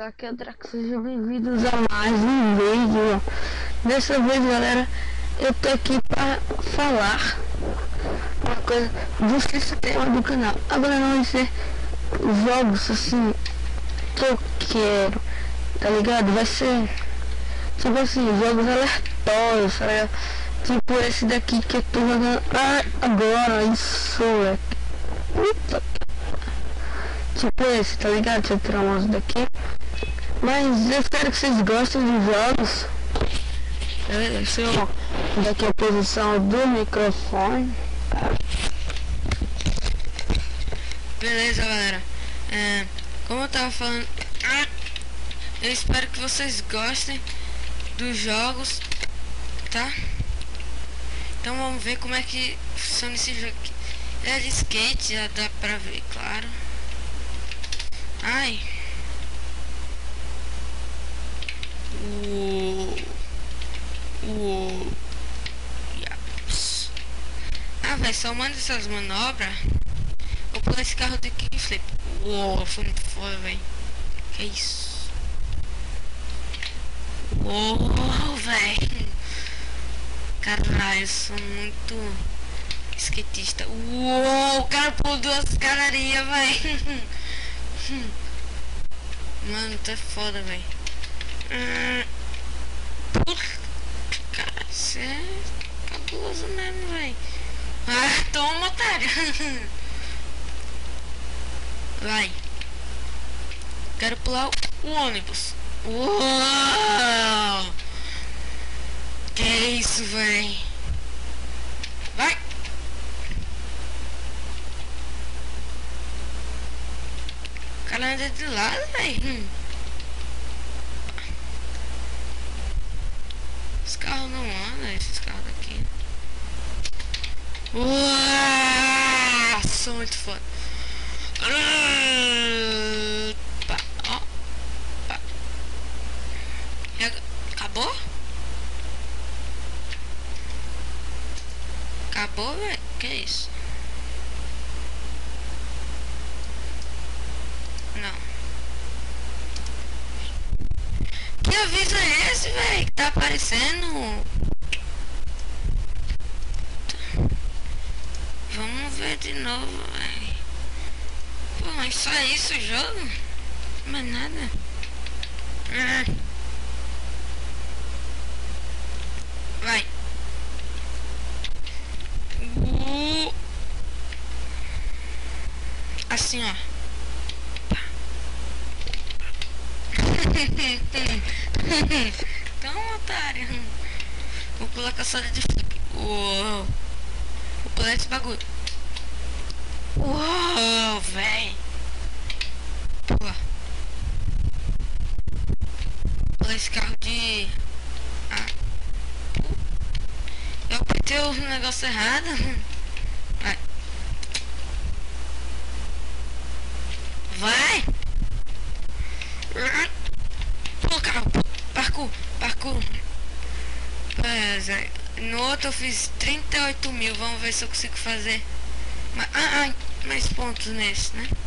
galera, aqui é o Draco, sejam bem-vindos a mais um vídeo. Dessa vez, galera, eu tô aqui para falar uma coisa do sistema do canal. Agora não vai ser jogos assim que eu quero, tá ligado? Vai ser tipo assim, jogos aleatórios, tá ligado? Tipo esse daqui que eu tô jogando agora, isso é. Puta. Tipo esse, tá ligado? Deixa eu tirar o mouse daqui. Mas eu espero que vocês gostem de jogos. Deixa eu mudar aqui a posição do microfone. Beleza, galera. Como eu tava falando, eu espero que vocês gostem dos jogos, tá? Então vamos ver como é que funciona esse jogo aqui. É de skate, já dá pra ver, claro. Ai. Yaps. Velho, só manda essas manobras. Vou pular esse carro de kickflip. Uou, foi muito foda, velho. Que isso? Uou, velho. Caralho, eu sou muito skatista. Uou, o cara pulou duas escadarias, velho. Mano, tá foda, velho. Cara, você é cabuloso mesmo, velho. Toma, otário. Vai. Quero pular o ônibus. Uou! Que isso, velho? Vai. O cara anda de lado, velho. Esse carro não anda, esses carros daqui. Uau! Sou muito foda. Pá, ó. Pá. Acabou? Acabou, velho? Que isso? Não. Que aviso é esse, velho? Que tá aparecendo? Vamos ver de novo, velho. Pô, mas só isso o jogo? Mais nada. Vai. Assim, ó. Então, otário. Vou pular a caçada de flip. Uou. Vou pular esse bagulho. Uou, véi. Pula. Pula esse carro de... Eu apertei o negócio errado. Vai. Vai. Pula, carro. Parkour. No outro eu fiz 38 mil. Vamos ver se eu consigo fazer mais pontos nesse, né?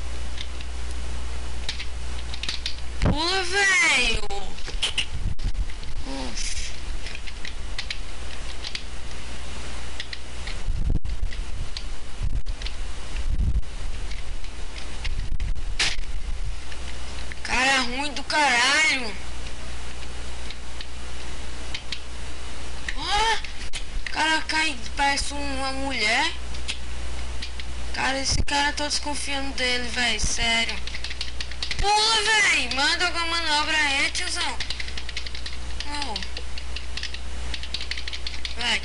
Pula, velho. Cara ruim do caralho. O cara cai, parece uma mulher. Cara, esse cara, tô desconfiando dele, velho, sério. Pula, velho, manda alguma manobra aí, tiozão. Oh. Vai,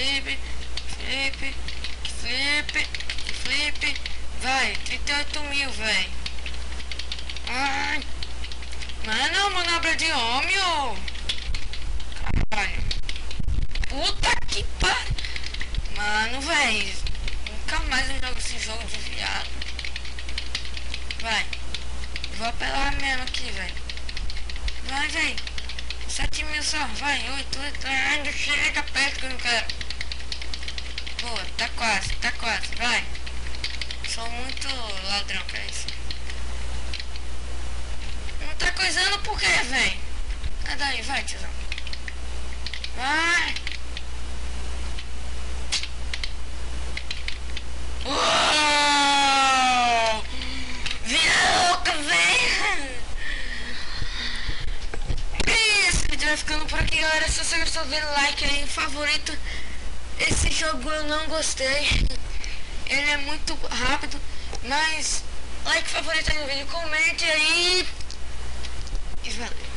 flip. Vai, 38 mil, velho. Ai. Mano, manobra de homem, ô. Caralho. Puta que pariu. Mano, velho. Nunca mais eu jogo esse jogo de viado. Vai. Vou apelar mesmo aqui, velho. Vai, velho. 7 mil só. Vai, 8. Não chega perto que eu não quero. Boa, tá quase. Vai. Sou muito ladrão pra isso. Não tá coisando por quê, velho? Sai daí, vai, tiozão. Vai. Uou! Vira louca, velho! Esse vídeo vai ficando por aqui, galera. Se você gostou, dê like aí, favorito. Esse jogo eu não gostei. Ele é muito rápido, mas like, favorito aí no vídeo, comente aí. E valeu.